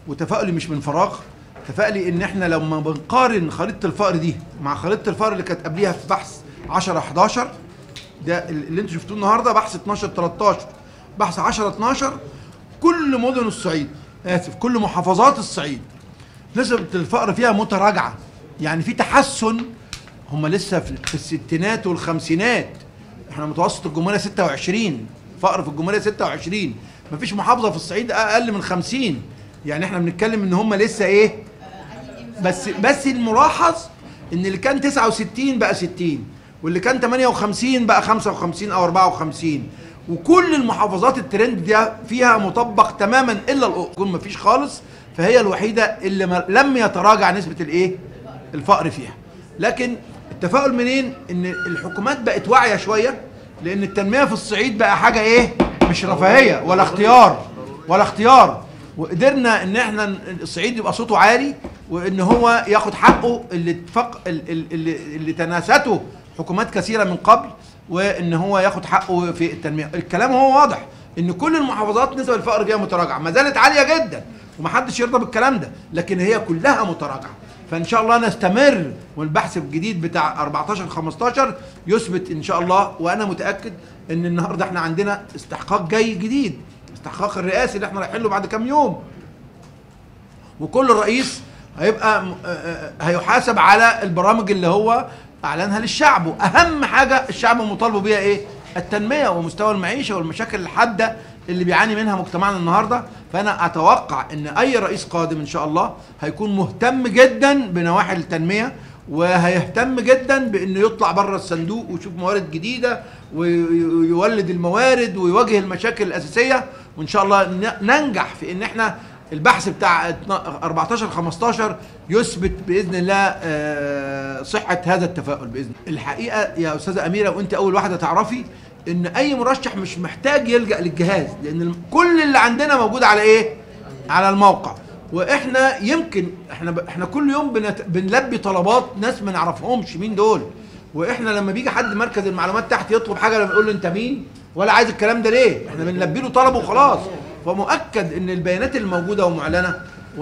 وتفاؤلي مش من فراغ. تفاؤلي ان احنا لما بنقارن خريطه الفقر دي مع خريطه الفقر اللي كانت قبليها في بحث 10 11، ده اللي انتوا شفتوه النهارده بحث 12 13، بحث 10 12، كل مدن الصعيد، كل محافظات الصعيد نسبة الفقر فيها متراجعة، يعني في تحسن. هم لسه في الستينات والخمسينات، احنا متوسط الجمهورية 26 فقر في الجمهورية 26، مفيش محافظة في الصعيد أقل من 50، يعني احنا بنتكلم ان هم لسه ايه، بس الملاحظ ان اللي كان 69 بقى 60، واللي كان 58 بقى 55 أو 54، وكل المحافظات الترند دي فيها مطبق تماما الا الاقصر مفيش خالص، فهي الوحيده اللي لم يتراجع نسبه الايه؟ الفقر فيها. لكن التفاؤل منين؟ ان الحكومات بقت واعيه شويه، لان التنميه في الصعيد بقى حاجه ايه؟ مش رفاهيه ولا اختيار، وقدرنا ان احنا الصعيد يبقى صوته عالي، وان هو ياخد حقه اللي تناسته حكومات كثيره من قبل، وان هو ياخد حقه في التنميه. الكلام هو واضح ان كل المحافظات نسبه الفقر فيها متراجعه، ما زالت عاليه جدا ومحدش يرضى بالكلام ده، لكن هي كلها متراجعه. فان شاء الله نستمر، والبحث الجديد بتاع 14 15 يثبت ان شاء الله، وانا متاكد ان النهارده احنا عندنا استحقاق جاي جديد، استحقاق الرئاسي اللي احنا رايحين له بعد كام يوم، وكل رئيس هيبقى هيحاسب على البرامج اللي هو اعلنها للشعب، واهم حاجه الشعب مطالبه بيها ايه؟ التنميه ومستوى المعيشه والمشاكل الحاده اللي بيعاني منها مجتمعنا النهارده. فانا اتوقع ان اي رئيس قادم ان شاء الله هيكون مهتم جدا بنواحي التنميه، وهيهتم جدا بانه يطلع بره الصندوق ويشوف موارد جديده ويولد الموارد ويواجه المشاكل الاساسيه، وان شاء الله ننجح في ان احنا البحث بتاع 14 15 يثبت باذن الله صحه هذا التفاؤل باذن الله. الحقيقه يا استاذه اميره، وانت اول واحده تعرفي ان اي مرشح مش محتاج يلجا للجهاز، لان كل اللي عندنا موجود على ايه؟ على الموقع. واحنا يمكن احنا كل يوم بنلبي طلبات ناس ما نعرفهمش مين دول، واحنا لما بيجي حد مركز المعلومات تحت يطلب حاجه لما نقول له انت مين ولا عايز الكلام ده ليه؟ احنا بنلبي له طلبه وخلاص. فمؤكد ان البيانات الموجوده ومعلنه،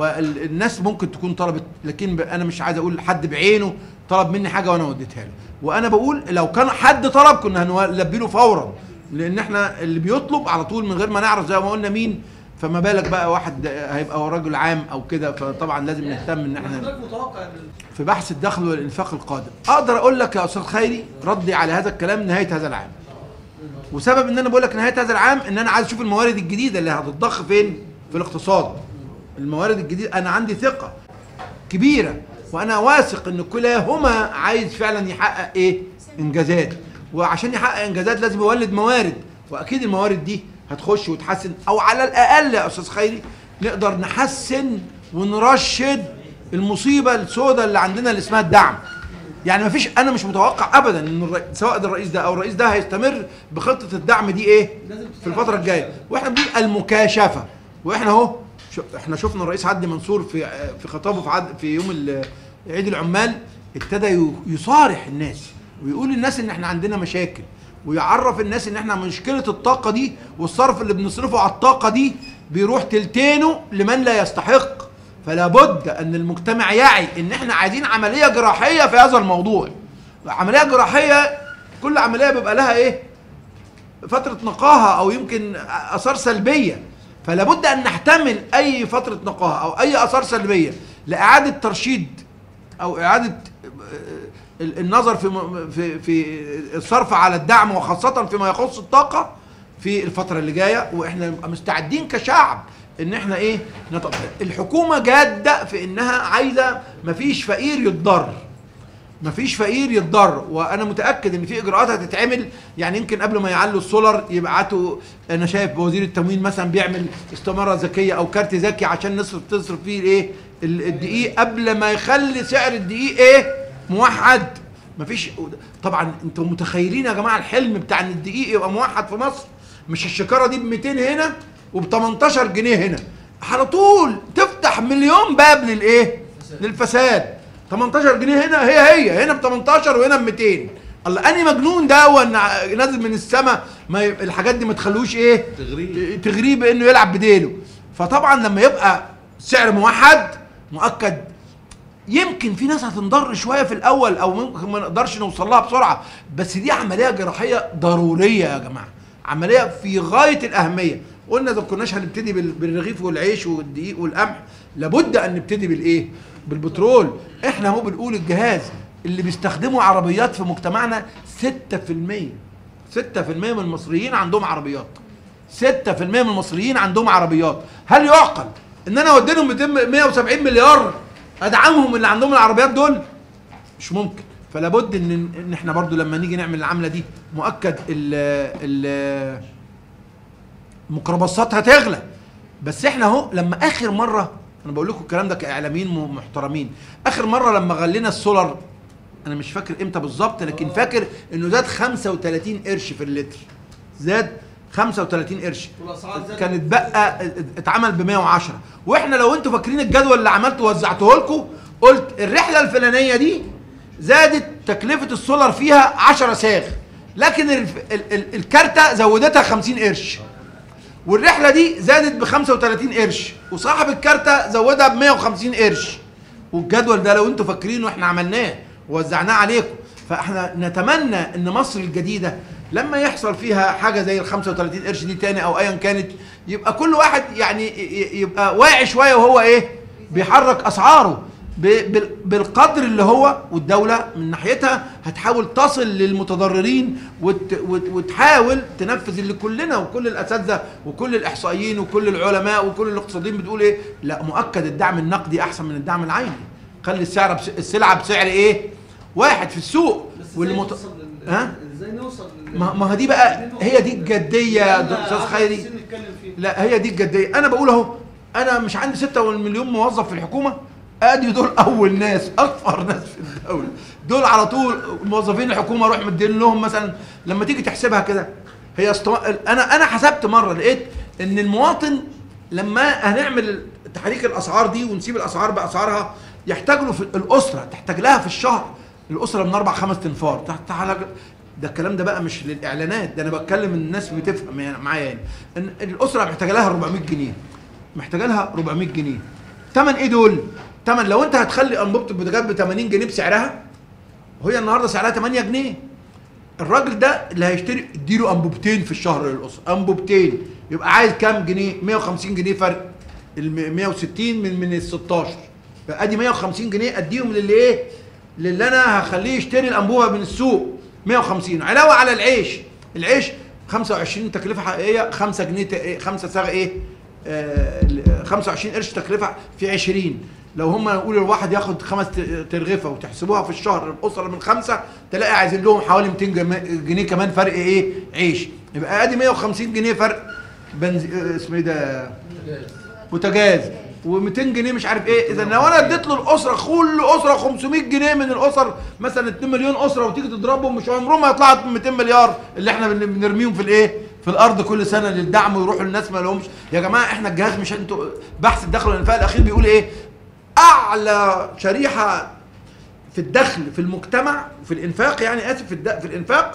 والناس ممكن تكون طلبت، لكن انا مش عايز اقول حد بعينه طلب مني حاجه وانا وديتها له، وانا بقول لو كان حد طلب كنا هنلبي له فورا، لان احنا اللي بيطلب على طول من غير ما نعرف زي ما قلنا مين، فما بالك بقى واحد هيبقى هو رجل عام او كده، فطبعا لازم نهتم ان احنا في بحث الدخل والانفاق القادم. اقدر اقول لك يا استاذ خيري ردي على هذا الكلام نهايه هذا العام، وسبب ان انا بقول لك نهايه هذا العام ان انا عايز اشوف الموارد الجديده اللي هتتضخ فين؟ في الاقتصاد. الموارد الجديده انا عندي ثقه كبيره، وانا واثق ان كلاهما عايز فعلا يحقق ايه؟ انجازات، وعشان يحقق انجازات لازم يولد موارد، واكيد الموارد دي هتخش وتحسن، او على الاقل يا استاذ خيري نقدر نحسن ونرشد المصيبه السوداء اللي عندنا اللي اسمها الدعم. يعني مفيش، انا مش متوقع ابدا ان سواء الرئيس ده او الرئيس ده هيستمر بخطه الدعم دي ايه في الفتره الجايه، واحنا بنقول المكاشفه. واحنا اهو احنا شفنا الرئيس عدلي منصور في خطابه في يوم عيد العمال ابتدى يصارح الناس ويقول للناس ان احنا عندنا مشاكل، ويعرف الناس ان احنا مشكله الطاقه دي والصرف اللي بنصرفه على الطاقه دي بيروح تلتينه لمن لا يستحق. فلا بد ان المجتمع يعي ان احنا عايزين عمليه جراحيه في هذا الموضوع. عمليه جراحيه كل عمليه بيبقى لها ايه؟ فتره نقاهه او يمكن اثار سلبيه، فلا بد ان نحتمل اي فتره نقاهه او اي اثار سلبيه لاعاده ترشيد او اعاده النظر في الصرف على الدعم، وخاصه فيما يخص الطاقه في الفتره اللي جايه. واحنا مستعدين كشعب ان احنا ايه؟ الحكومه جاده في انها عايزه مفيش فقير يتضر، مفيش فقير يتضر، وانا متاكد ان في اجراءات هتتعمل. يعني يمكن قبل ما يعلوا السولار يبعتوا، انا شايف وزير التموين مثلا بيعمل استماره ذكيه او كارت ذكي عشان تصرف فيه الايه؟ الدقيق، قبل ما يخلي سعر الدقيق ايه؟ موحد. مفيش طبعا، انتم متخيلين يا جماعه الحلم بتاع ان الدقيق يبقى موحد في مصر؟ مش الشكاره دي ب 200 هنا وب 18 جنيه هنا، على طول تفتح مليون باب للايه؟ للفساد. 18 جنيه هنا هي هنا ب 18 وهنا ب 200. الله، اني مجنون ده هو نازل من السماء، ما الحاجات دي ما تخلوش ايه؟ تغريه بانه يلعب بديله. فطبعا لما يبقى سعر موحد مؤكد. يمكن في ناس هتنضر شويه في الاول او ممكن ما نقدرش نوصل لها بسرعه، بس دي عمليه جراحيه ضروريه يا جماعه، عمليه في غايه الاهميه. قلنا اذا ما كناش هنبتدي بالرغيف والعيش والدقيق والقمح، لابد ان نبتدي بالايه؟ بالبترول. احنا اهو بنقول الجهاز اللي بيستخدموا عربيات في مجتمعنا 6%. 6% من المصريين عندهم عربيات. 6% من المصريين عندهم عربيات. هل يعقل ان انا اودي لهم 170 مليار ادعمهم اللي عندهم العربيات دول؟ مش ممكن. فلا بد ان احنا برضو لما نيجي نعمل العمله دي مؤكد الميكروباصات هتغلى. بس احنا اهو لما اخر مره، انا بقول لكم الكلام ده كاعلاميين محترمين، اخر مره لما غلينا السولار انا مش فاكر امتى بالظبط، لكن فاكر انه زاد 35 قرش في اللتر. زاد 35 قرش. كانت بقى اتعمل ب 110. واحنا لو انتوا فاكرين الجدول اللي عملته وزعته لكم، قلت الرحله الفلانيه دي زادت تكلفه السولار فيها 10 ساغ، لكن الكارته زودتها 50 قرش. والرحله دي زادت ب 35 قرش، وصاحب الكارته زودها ب 150 قرش. والجدول ده لو انتوا فاكرينه احنا عملناه ووزعناه عليكم. فاحنا نتمنى ان مصر الجديده لما يحصل فيها حاجه زي ال 35 قرش دي تاني او ايا كانت، يبقى كل واحد يعني يبقى واعي شويه وهو ايه؟ بيحرك اسعاره بالقدر اللي هو، والدوله من ناحيتها هتحاول تصل للمتضررين وتحاول تنفذ اللي كلنا وكل الاساتذه وكل الاحصائيين وكل العلماء وكل الاقتصاديين بتقول ايه؟ لا، مؤكد الدعم النقدي احسن من الدعم العيني. خلي السلعه بسعر ايه؟ واحد في السوق. ازاي نوصل ما دي بقى هي دي الجديه يا استاذ خيري. لا، هي دي الجديه. انا بقول اهو، انا مش عندي 6 مليون موظف في الحكومه، ادي دول اول ناس، اكثر ناس في الدوله، دول على طول موظفين الحكومه اروح مدين لهم مثلا. لما تيجي تحسبها كده هي انا حسبت مره، لقيت ان المواطن لما هنعمل تحريك الاسعار دي ونسيب الاسعار باسعارها، يحتاج له في الاسره، تحتاج لها في الشهر الاسره من 4-5 تنفار. ده الكلام ده بقى مش للاعلانات، ده انا بتكلم الناس بتفهم يعني معايا يعني. ان الاسره محتاجه لها 400 جنيه، محتاجه لها 400 جنيه. ثمن ايه دول؟ ثمن لو انت هتخلي انبوبه البوتاجاز ب 80 جنيه بسعرها، وهي النهارده سعرها 8 جنيه، الراجل ده اللي هيشتري اديله انبوبتين في الشهر للاسره، انبوبتين، يبقى عايز كام جنيه؟ 150 جنيه فرق ال 160 من ال 16، فادي 150 جنيه اديهم للي ايه؟ للي انا هخليه يشتري الانبوبه من السوق 150. علاوه على العيش 25 تكلفه حقيقيه، 5 جنيه 5 صاغ ايه؟ 25 قرش تكلفه في 20. لو هم نقول الواحد ياخد 5 ترغفه وتحسبوها في الشهر الاسره من 5، تلاقي عايزين لهم حوالي 200 جنيه كمان فرق ايه؟ عيش. يبقى ادي 150 جنيه فرق اسمه ايه ده؟ بوتاجاز. و200 جنيه مش عارف ايه. اذا لو انا اديت له الاسره، كل اسره 500 جنيه من الاسر، مثلا 2 مليون اسره، وتيجي تضربهم مش عمرهم ما يطلعوا 200 مليار اللي احنا بنرميهم في الايه؟ في الارض كل سنه للدعم ويروحوا للناس ما لهمش. يا جماعه احنا الجهاز، مش انتوا بحث الدخل والانفاق الاخير بيقول ايه؟ اعلى شريحه في الدخل في المجتمع في الانفاق، يعني اسف، في الانفاق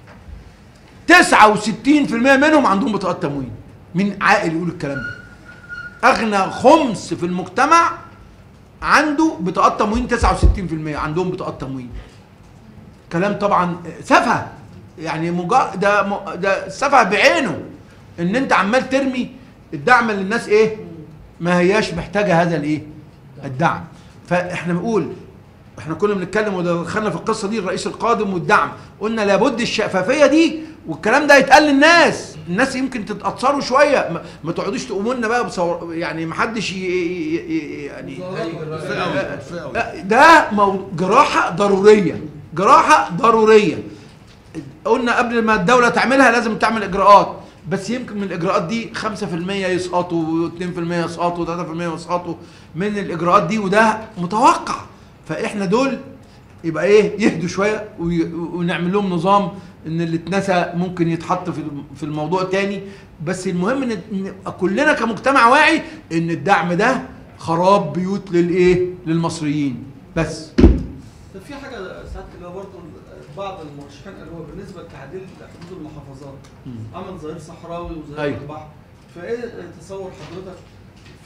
69% منهم عندهم بطاقات تموين. مين عاقل يقول الكلام ده؟ اغنى خمس في المجتمع عنده بطاقات تموين، 69% عندهم بطاقات تموين. كلام طبعا سفه، يعني ده سفه بعينه، ان انت عمال ترمي الدعم للناس ايه؟ ما هياش محتاجه هذا الايه؟ الدعم. فاحنا بنقول، احنا كنا بنتكلم ودخلنا في القصه دي الرئيس القادم والدعم، قلنا لابد الشفافيه دي والكلام ده يتقال للناس. الناس يمكن تتاثروا شويه، ما تقعدوش تقوموا لنا بقى بصور، يعني ما حدش يعني ده جراحه ضروريه، جراحه ضروريه. قلنا قبل ما الدوله تعملها لازم تعمل اجراءات، بس يمكن من الاجراءات دي 5% يسقطوا، 2% يسقطوا، 3% يسقطوا من الاجراءات دي، وده متوقع. فاحنا دول يبقى ايه؟ يهدوا شويه ونعمل لهم نظام ان اللي اتنسى ممكن يتحط في الموضوع تاني. بس المهم ان كلنا كمجتمع واعي ان الدعم ده خراب بيوت للايه؟ للمصريين بس. طب في حاجه ساعات اللي هو برضه بعض المرشحين اللي هو بالنسبه لتعديل حدود المحافظات عمل ظهير صحراوي وظهير البحر، فايه تصور حضرتك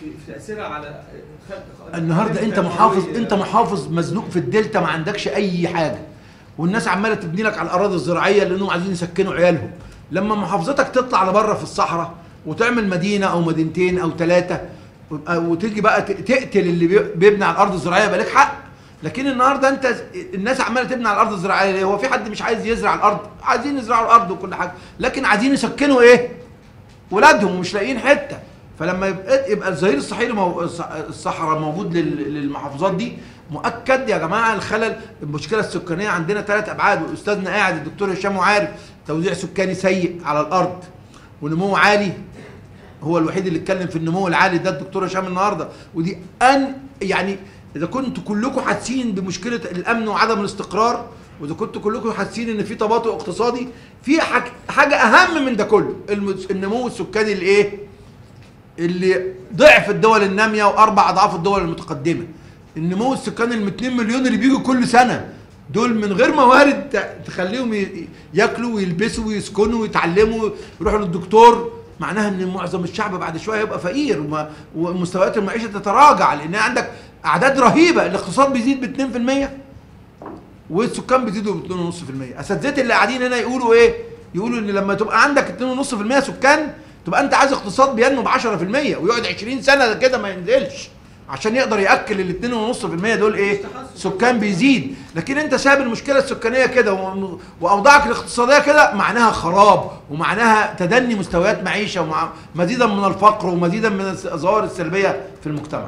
في تاثيرها على النهارده انت محافظ مزنوق في الدلتا، ما عندكش اي حاجه، والناس عماله تبني لك على الاراضي الزراعيه لانهم عايزين يسكنوا عيالهم. لما محافظتك تطلع لبره في الصحراء وتعمل مدينه او مدينتين او 3 وتيجي بقى تقتل اللي بيبني على الارض الزراعيه، يبقى لك حق. لكن النهارده انت الناس عماله تبني على الارض الزراعيه ليه؟ هو في حد مش عايز يزرع الارض؟ عايزين يزرعوا الارض وكل حاجه، لكن عايزين يسكنوا ايه؟ ولادهم ومش لاقيين حته. فلما يبقى الظهير الصحراء موجود للمحافظات دي، مؤكد يا جماعه الخلل. المشكله السكانيه عندنا 3 ابعاد، واستاذنا قاعد الدكتور هشام وعارف. توزيع سكاني سيء على الارض، ونمو عالي. هو الوحيد اللي اتكلم في النمو العالي ده الدكتور هشام النهارده. ودي يعني اذا كنتوا كلكم حاسين بمشكله الامن وعدم الاستقرار، واذا كنتوا كلكم حاسين ان في تباطؤ اقتصادي، في حاجه اهم من ده كله، النمو السكاني اللي ضعف الدول الناميه و4 اضعاف الدول المتقدمه. النمو السكاني 2 مليون اللي بيجوا كل سنه، دول من غير موارد تخليهم ياكلوا ويلبسوا ويسكنوا ويتعلموا ويروحوا للدكتور، معناها ان معظم الشعب بعد شويه هيبقى فقير ومستويات المعيشه تتراجع، لان عندك اعداد رهيبه. الاقتصاد بيزيد ب 2% والسكان بيزيدوا ب 2.5%. اساتذتي اللي قاعدين هنا يقولوا ايه؟ يقولوا ان لما تبقى عندك 2.5% سكان، تبقى انت عايز اقتصاد بينمو ب 10% ويقعد 20 سنه كده ما ينزلش، عشان يقدر ياكل ال 2.5% دول ايه؟ سكان بيزيد. لكن انت ساب المشكله السكانيه كده واوضاعك الاقتصاديه كده، معناها خراب، ومعناها تدني مستويات معيشه، ومزيدا من الفقر ومزيدا من الظواهر السلبيه في المجتمع.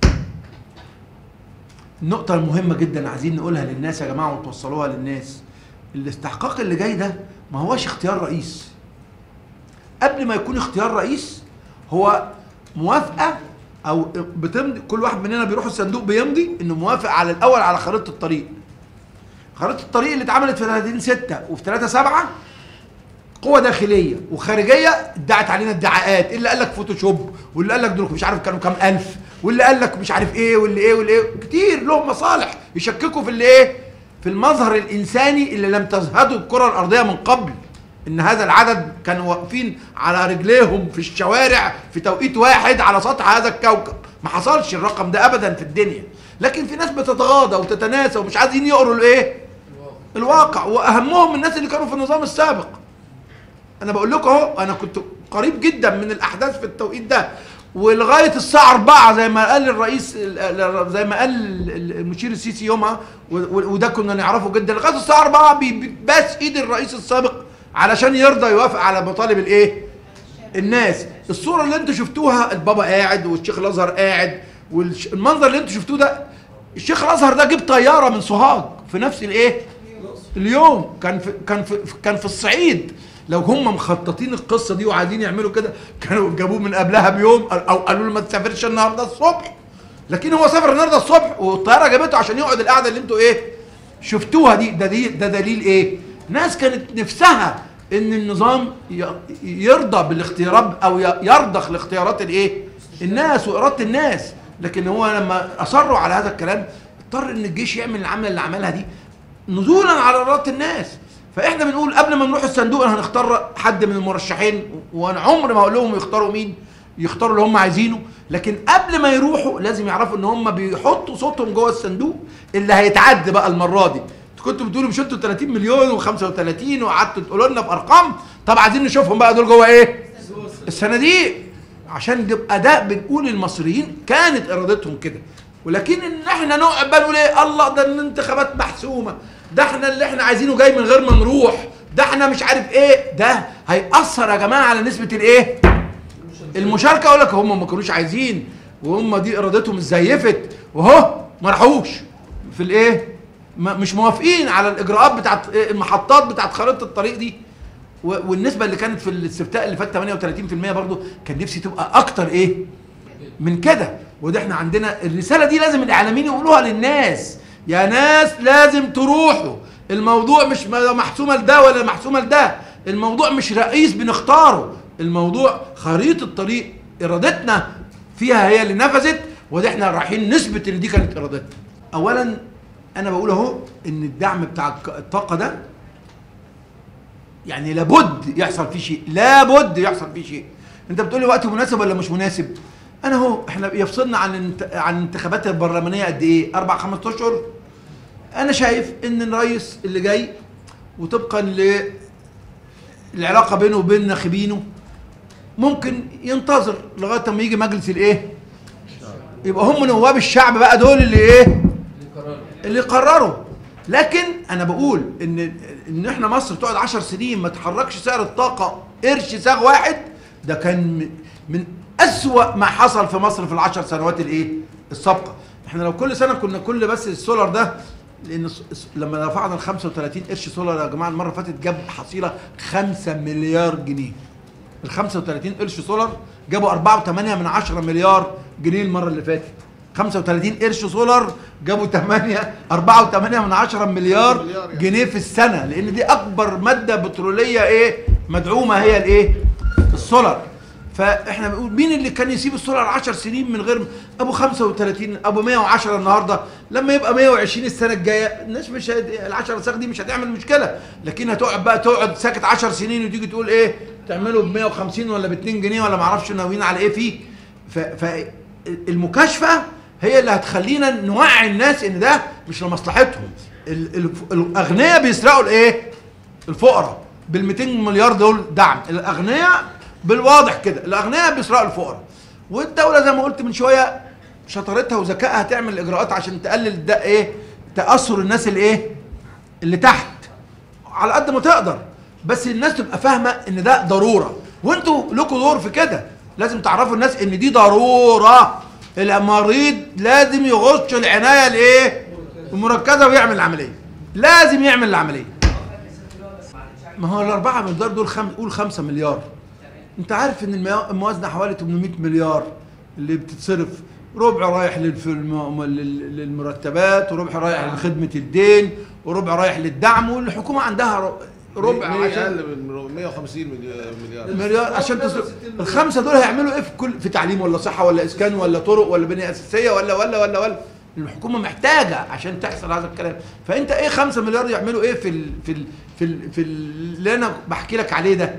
النقطه المهمه جدا عايزين نقولها للناس يا جماعه وتوصلوها للناس، الاستحقاق اللي جاي ده ما هوش اختيار رئيس. قبل ما يكون اختيار رئيس هو موافقه، او بتمضي كل واحد مننا بيروح الصندوق بيمضي انه موافق على الاول على خريطه الطريق. خريطه الطريق اللي اتعملت في 30/6 وفي 3/7 قوه داخليه وخارجيه ادعت علينا ادعاءات، اللي قال لك فوتوشوب، واللي قال لك دول مش عارف كانوا كام الف، واللي قال لك مش عارف ايه، واللي ايه واللي ايه، كتير لهم مصالح يشككوا في اللي ايه؟ في المظهر الانساني اللي لم تزهده الكره الارضيه من قبل. ان هذا العدد كانوا واقفين على رجليهم في الشوارع في توقيت واحد على سطح هذا الكوكب، ما حصلش الرقم ده ابدا في الدنيا. لكن في ناس بتتغاضى وتتناسى ومش عايزين يقروا الايه؟ الواقع، واهمهم الناس اللي كانوا في النظام السابق. انا بقول لكم اهو، انا كنت قريب جدا من الاحداث في التوقيت ده، ولغايه الساعه 4 زي ما قال الرئيس، زي ما قال المشير السيسي يومها، وده كنا نعرفه جدا، لغايه الساعه 4 بيباس ايد الرئيس السابق علشان يرضى يوافق على مطالب الايه؟ الناس. الصوره اللي انتوا شفتوها البابا قاعد والشيخ الازهر قاعد، والمنظر اللي انتوا شفتوه ده، الشيخ الازهر ده جيب طياره من سوهاج في نفس الايه؟ اليوم. كان في الصعيد. لو هم مخططين القصه دي وعايزين يعملوا كده كانوا جابوه من قبلها بيوم، او قالوا له ما تسافرش النهارده الصبح. لكن هو سافر النهارده الصبح والطياره جابته عشان يقعد القعده اللي انتوا ايه؟ شفتوها دي. ده دليل ايه؟ ناس كانت نفسها ان النظام يرضى بالاختيارات او يرضخ لاختيارات الايه؟ الناس واراده الناس. لكن هو لما اصروا على هذا الكلام اضطر ان الجيش يعمل العمله اللي عملها دي نزولا على اراده الناس. فاحنا بنقول قبل ما نروح الصندوق هنختار حد من المرشحين، وانا عمري ما هقول لهم يختاروا مين، يختاروا اللي هم عايزينه. لكن قبل ما يروحوا لازم يعرفوا ان هم بيحطوا صوتهم جوه الصندوق اللي هيتعد بقى المره دي. كنتوا بتقولوا مش انتوا 30 مليون و35 وقعدتوا تقولوا لنا بارقام، طب عايزين نشوفهم بقى دول جوه ايه؟ الصناديق، عشان يبقى ده بنقول المصريين كانت ارادتهم كده. ولكن ان احنا نقعد بقى نقول ايه؟ الله ده الانتخابات محسومه، ده احنا اللي احنا عايزينه جاي من غير ما نروح، ده احنا مش عارف ايه، ده هيأثر يا جماعه على نسبه الايه؟ المشاركه. اقول لك هم ما كانوش عايزين، وهم دي ارادتهم اتزيفت، وهو ما راحوش في الايه؟ مش موافقين على الاجراءات بتاعت المحطات بتاعت خريطه الطريق دي. والنسبه اللي كانت في الاستفتاء اللي فات 38% برضو كان نفسي تبقى اكتر ايه من كده. وده احنا عندنا الرساله دي لازم الاعلاميين يقولوها للناس، يا ناس لازم تروحوا. الموضوع مش محسومه لده ولا محسومه لده، الموضوع مش رئيس بنختاره، الموضوع خريطه الطريق ارادتنا فيها هي اللي نفذت، وده احنا رايحين نثبت ان دي كانت ارادتنا. اولا انا بقول اهو ان الدعم بتاع الطاقه ده يعني لابد يحصل فيه شيء، لابد يحصل فيه شيء. انت بتقول لي وقت مناسب ولا مش مناسب؟ انا اهو احنا يفصلنا عن الانتخابات البرلمانيه قد ايه؟ 4 5 اشهر. انا شايف ان الرئيس اللي جاي وطبقا للعلاقه بينه وبين ناخبينه ممكن ينتظر لغايه ما يجي مجلس الايه؟ يبقى هم نواب الشعب بقى دول اللي ايه؟ اللي قرروا. لكن انا بقول ان احنا مصر تقعد 10 سنين ما تحركش سعر الطاقه قرش ساغ واحد، ده كان من اسوأ ما حصل في مصر في ال10 سنوات الايه؟ السابقه. احنا لو كل سنه كنا كل بس السولار ده، لان لما رفعنا ال 35 قرش سولار يا جماعه المره اللي فاتت جاب حصيله 5 مليار جنيه. ال 35 قرش سولار جابوا 4.8 مليار جنيه المره اللي فاتت. 35 قرش سولار جابوا 4.8 مليار جنيه في السنه، لان دي اكبر ماده بتروليه ايه؟ مدعومه هي الايه؟ السولار. فاحنا بنقول مين اللي كان يسيب السولار 10 سنين من غير ابو 35 ابو 110 النهارده، لما يبقى 120 السنه الجايه الناس مش ال10 ساغ دي مش هتعمل مشكله، لكن هتقعد بقى تقعد ساكت 10 سنين وتيجي تقول ايه؟ تعملوا ب 150 ولا ب 2 جنيه ولا ما اعرفش ناويين على ايه فيه. فالمكاشفه هي اللي هتخلينا نوعي الناس ان ده مش لمصلحتهم. الاغنياء بيسرقوا الايه؟ الفقراء بال 200 مليار دول دعم. الاغنياء بالواضح كده الاغنياء بيسرقوا الفقراء، والدوله زي ما قلت من شويه شطارتها وذكائها تعمل اجراءات عشان تقلل ده ايه؟ تاثر الناس الايه؟ اللي تحت على قد ما تقدر، بس الناس تبقى فاهمه ان ده ضروره، وانتوا لكم دور في كده. لازم تعرفوا الناس ان دي ضروره. المريض لازم يغش العنايه الايه؟ المركزه ويعمل العمليه. لازم يعمل العمليه. ما هو ال4 مليار دول قول 5 مليار. انت عارف ان الموازنه حوالي 800 مليار اللي بتتصرف، ربع رايح للمرتبات، وربع رايح لخدمه الدين، وربع رايح للدعم، والحكومه عندها ربع عشان اقل من 150 مليار عشان تصرف. الخمسه دول هيعملوا ايه في تعليم ولا صحه ولا اسكان ولا طرق ولا بنيه اساسيه ولا الحكومه محتاجه عشان تحصل هذا الكلام. فانت ايه 5 مليار يعملوا ايه في اللي انا بحكي لك عليه ده؟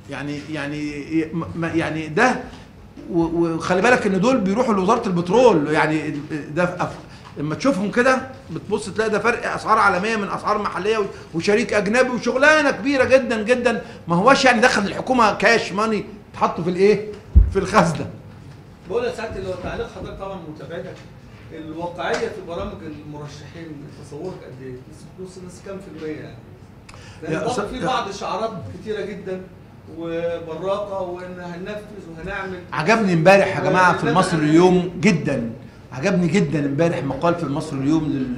يعني ده، وخلي بالك ان دول بيروحوا لوزاره البترول. يعني ده لما تشوفهم كده بتبص تلاقي ده فرق اسعار عالميه من اسعار محليه وشريك اجنبي وشغلانه كبيره جدا جدا. ما هوش يعني دخل الحكومه كاش ماني تحطه في الايه؟ في الخزنه. بقول يا سعاده اللي هو تعليق حضرتك طبعا متابعتك الواقعيه في برامج المرشحين تصورك قد ايه؟ نص كام في المية يعني؟ لان في بعض الشعارات كتيره جدا وبراقه وان هننفذ وهنعمل. عجبني امبارح يا جماعه في المصري اليوم جدا، عجبني جدا امبارح مقال في المصري اليوم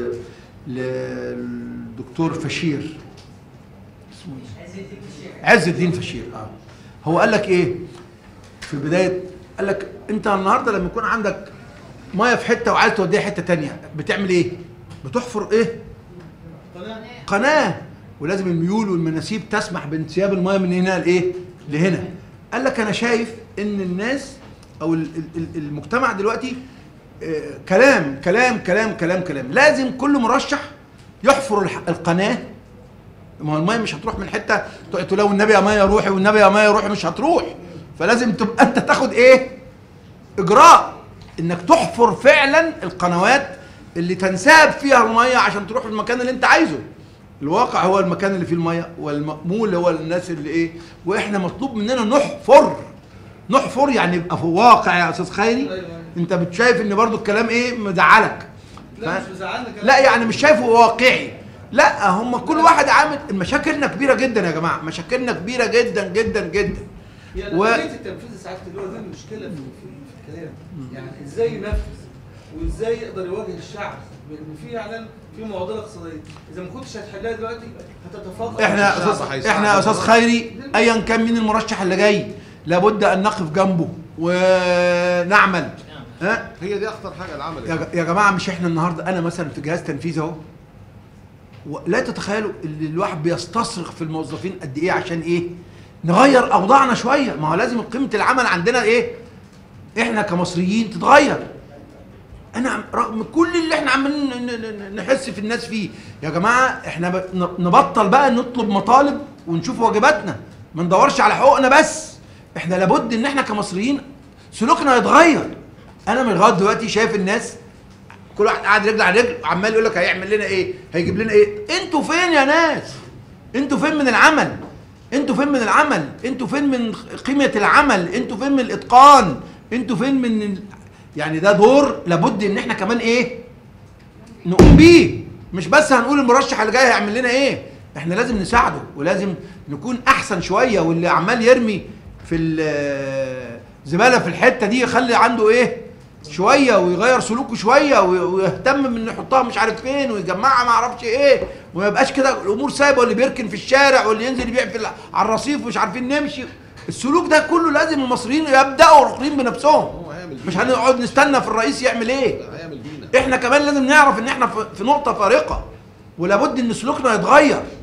للدكتور فشير، اسمه عز الدين فشير. هو قال لك ايه في البدايه؟ قال لك انت النهارده لما يكون عندك ميه في حته وعايز توديها حته ثانيه بتعمل ايه؟ بتحفر ايه؟ قناه. ولازم الميول والمناسيب تسمح بانسياب الميه من هنا لايه؟ لهنا. قال لك انا شايف ان الناس او المجتمع دلوقتي كلام كلام كلام كلام كلام. لازم كل مرشح يحفر القناه. ما هو الميه مش هتروح من حته تقول لو النبي يا ميه روحي والنبي يا ميه روحي، مش هتروح. فلازم تبقى انت تاخد ايه؟ اجراء انك تحفر فعلا القنوات اللي تنساب فيها الميه عشان تروح المكان اللي انت عايزه. الواقع هو المكان اللي فيه الميه، والمأمول هو الناس اللي ايه. واحنا مطلوب مننا نحفر يعني يبقى في واقع يا استاذ خيري. انت بتشايف ان برضو الكلام ايه مزعلك؟ لا مش مزعلنا كلام. لا يعني مش شايفه واقعي. لا هم كل واحد عامل. مشاكلنا كبيره جدا يا جماعه، مشاكلنا كبيره جدا جدا جدا. يعني عمليه التنفيذ ساعات اللي هو دي المشكله في الكلام. يعني ازاي ينفذ وازاي يقدر يواجه الشعب؟ لان في اعلان في معضله اقتصاديه، اذا ما كنتش هتحلها دلوقتي هتتفاقم. احنا يا استاذ خيري ايا كان مين المرشح اللي جاي لابد ان نقف جنبه ونعمل. هي دي اخطر حاجه العمل. يا جماعه مش احنا النهارده انا مثلا في جهاز تنفيذي اهو، لا تتخيلوا اللي الواحد بيستصرخ في الموظفين قد ايه عشان ايه؟ نغير اوضاعنا شويه. ما هو لازم قيمه العمل عندنا ايه؟ احنا كمصريين تتغير. انا رغم كل اللي احنا عمالين نحس في الناس فيه يا جماعه، احنا نبطل بقى نطلب مطالب ونشوف واجباتنا، ما ندورش على حقوقنا بس. احنا لابد ان احنا كمصريين سلوكنا يتغير. انا من لغايه دلوقتي شايف الناس كل واحد قاعد رجل على رجل وعمال يقول لك هيعمل لنا ايه، هيجيب لنا ايه. انتوا فين يا ناس؟ انتوا فين من العمل؟ انتوا فين من العمل؟ انتوا فين من قيمه العمل؟ انتوا فين من الاتقان؟ انتوا فين من يعني ده دور لابد ان احنا كمان ايه نقوم بيه. مش بس هنقول المرشح اللي جاي هيعمل لنا ايه، احنا لازم نساعده ولازم نكون احسن شويه. واللي عمال يرمي في الزباله في الحته دي يخلي عنده ايه شويه ويغير سلوكه شويه ويهتم من يحطها مش عارف فين ويجمعها ما اعرفش ايه، وما يبقاش كده الامور سايبه، واللي بيركن في الشارع واللي ينزل يبيع على الرصيف ومش عارفين نمشي. السلوك ده كله لازم المصريين يبداوا راقين بنفسهم، مش هنقعد نستنى في الرئيس يعمل ايه. احنا كمان لازم نعرف ان احنا في نقطه فارقه، ولابد ان سلوكنا يتغير.